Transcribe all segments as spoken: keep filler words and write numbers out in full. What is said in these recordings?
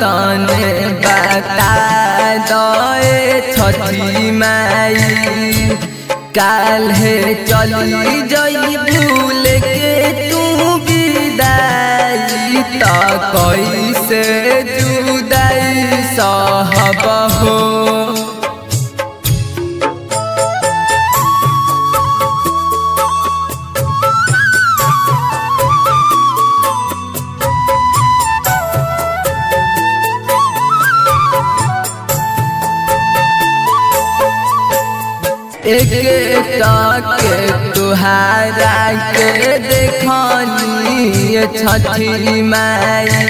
तने बता दे छठी माई काल्हे चली जई भूल के तू विदाई त कैसे जुदाई सहब हो। एक के तुहारा के देखनी छठी माई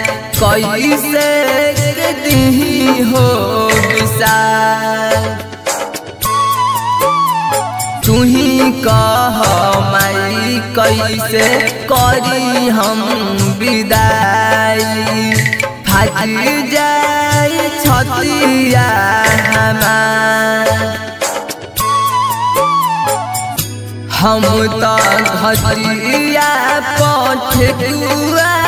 कैसे दी हो विशाल तुही कह माई कैसे करी हम विदाई फाटी जाए छतिया हमार हम तो घटिया पठुआ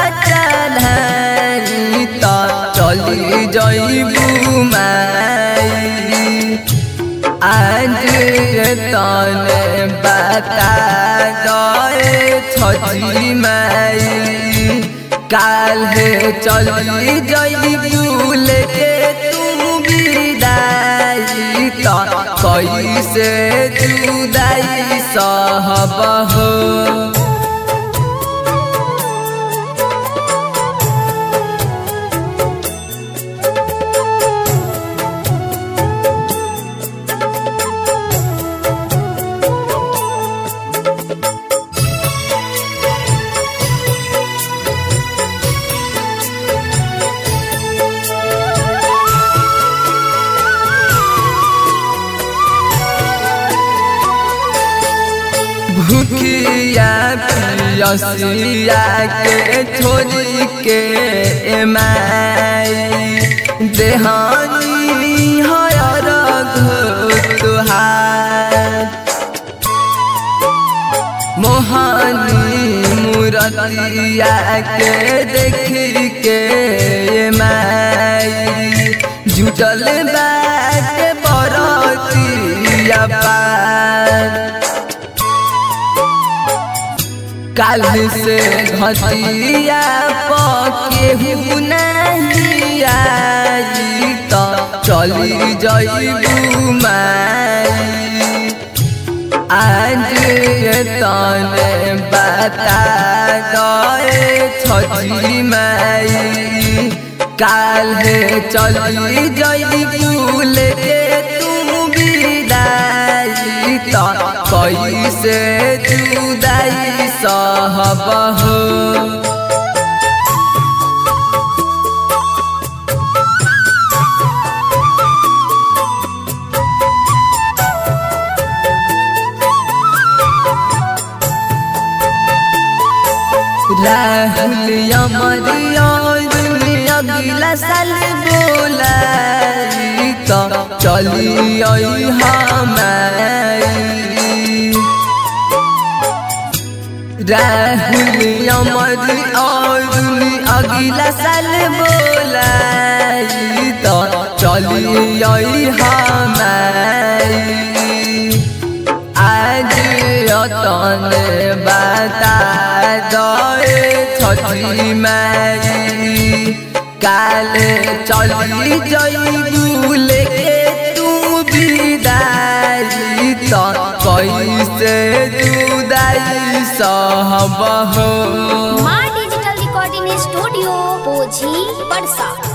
चढ़ी तो चली जईबू माई आज तने बता दे छठी माई काल्हे चली जईबू लेके तू विदाई तो कैसे जुदाई सहब हो। भूखिया पियसिया के छोड़ी के माई देहानी हर तुहार मोहानी मूरतिया के देखी के माई जुटल बात बरतिया पार काल से घटिया पके नहीं आई तो चली जईबू माई आज तने बता दे छठी माई काल्हे चली जईबू लेके तू विदाई तो कैसे जुदाई सहब हो। राहुल अमरिया अगला साल बोलाई तो चली आई हमारी राहुल अमर और अगला साल बोलाई तो चली आई हमारी आज तने बता दे छठी माई काले चली जईबू लेके तू विदाई तो कैसे जुदाई सहब हो। माँ डिजिटल रिकॉर्डिंग स्टूडियो पोझी परसा।